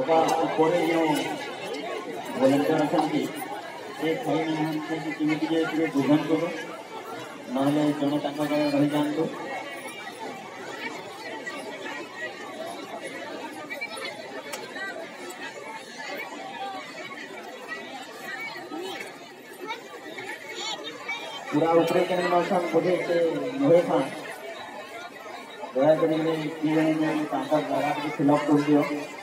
ऊपर जो वॉलंटियर अच्छा से खाई ना कि बुझान करूँ ना जड़े रही जातु पूरा ऊपर के बोधे नुहे था दयाकर जगह फिलअप कर दियो।